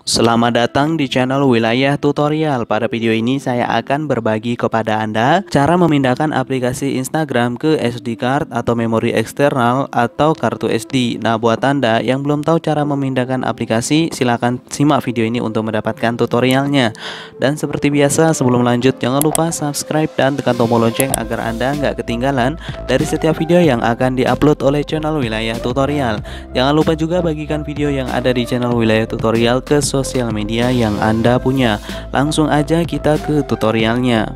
Selamat datang di channel Wilayah Tutorial. Pada video ini saya akan berbagi kepada Anda cara memindahkan aplikasi Instagram ke SD card atau memori eksternal atau kartu SD. Nah, buat Anda yang belum tahu cara memindahkan aplikasi, silahkan simak video ini untuk mendapatkan tutorialnya. Dan seperti biasa, sebelum lanjut jangan lupa subscribe dan tekan tombol lonceng agar Anda nggak ketinggalan dari setiap video yang akan diupload oleh channel Wilayah Tutorial. Jangan lupa juga bagikan video yang ada di channel Wilayah Tutorial ke sosial media yang Anda punya. Langsung aja kita ke tutorialnya.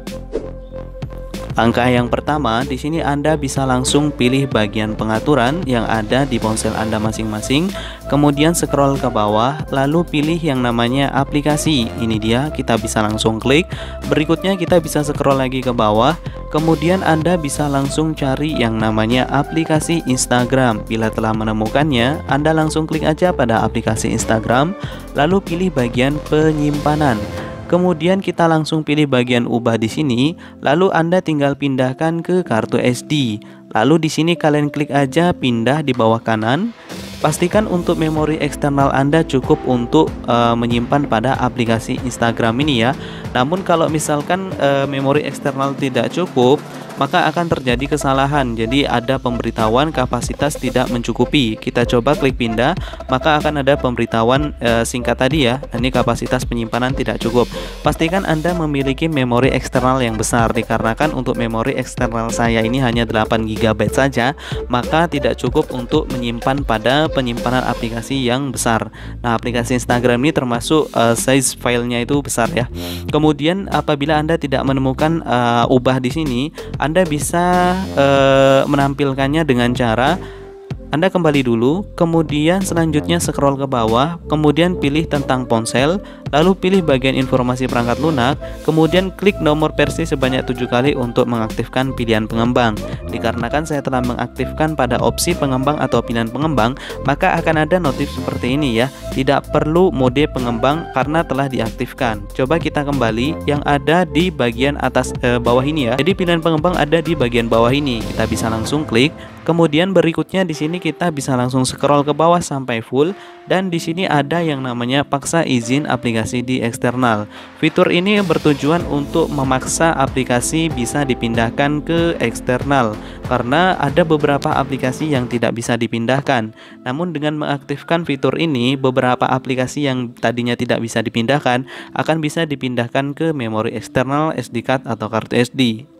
Langkah yang pertama, di sini Anda bisa langsung pilih bagian pengaturan yang ada di ponsel Anda masing-masing, kemudian scroll ke bawah, lalu pilih yang namanya aplikasi. Ini dia, kita bisa langsung klik. Berikutnya kita bisa scroll lagi ke bawah, kemudian Anda bisa langsung cari yang namanya aplikasi Instagram. Bila telah menemukannya, Anda langsung klik aja pada aplikasi Instagram, lalu pilih bagian penyimpanan. Kemudian kita langsung pilih bagian ubah di sini, lalu Anda tinggal pindahkan ke kartu SD. Lalu di sini kalian klik aja pindah di bawah kanan. Pastikan untuk memori eksternal Anda cukup untuk menyimpan pada aplikasi Instagram ini ya. Namun kalau misalkan memori eksternal tidak cukup, maka akan terjadi kesalahan. Jadi ada pemberitahuan kapasitas tidak mencukupi. Kita coba klik pindah, maka akan ada pemberitahuan singkat tadi ya. Ini kapasitas penyimpanan tidak cukup. Pastikan Anda memiliki memori eksternal yang besar, dikarenakan untuk memori eksternal saya ini hanya 8 GB saja, maka tidak cukup untuk menyimpan pada penyimpanan aplikasi yang besar. Nah, aplikasi Instagram ini termasuk size filenya itu besar ya. Kemudian apabila Anda tidak menemukan ubah di sini, Anda bisa menampilkannya dengan cara Anda kembali dulu, kemudian selanjutnya scroll ke bawah, kemudian pilih tentang ponsel, lalu pilih bagian informasi perangkat lunak, kemudian klik nomor versi sebanyak 7 kali untuk mengaktifkan pilihan pengembang. Dikarenakan saya telah mengaktifkan pada opsi pengembang atau pilihan pengembang, maka akan ada notif seperti ini ya. Tidak perlu mode pengembang karena telah diaktifkan. Coba kita kembali yang ada di bagian atas bawah ini ya. Jadi pilihan pengembang ada di bagian bawah ini. Kita bisa langsung klik. Kemudian berikutnya di sini kita bisa langsung scroll ke bawah sampai full, dan di sini ada yang namanya paksa izin aplikasi di eksternal. Fitur ini bertujuan untuk memaksa aplikasi bisa dipindahkan ke eksternal karena ada beberapa aplikasi yang tidak bisa dipindahkan. Namun dengan mengaktifkan fitur ini, beberapa aplikasi yang tadinya tidak bisa dipindahkan akan bisa dipindahkan ke memori eksternal SD card atau kartu SD.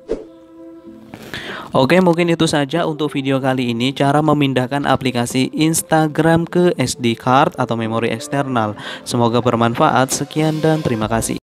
Oke, mungkin itu saja untuk video kali ini, cara memindahkan aplikasi Instagram ke SD card atau memori eksternal. Semoga bermanfaat. Sekian dan terima kasih.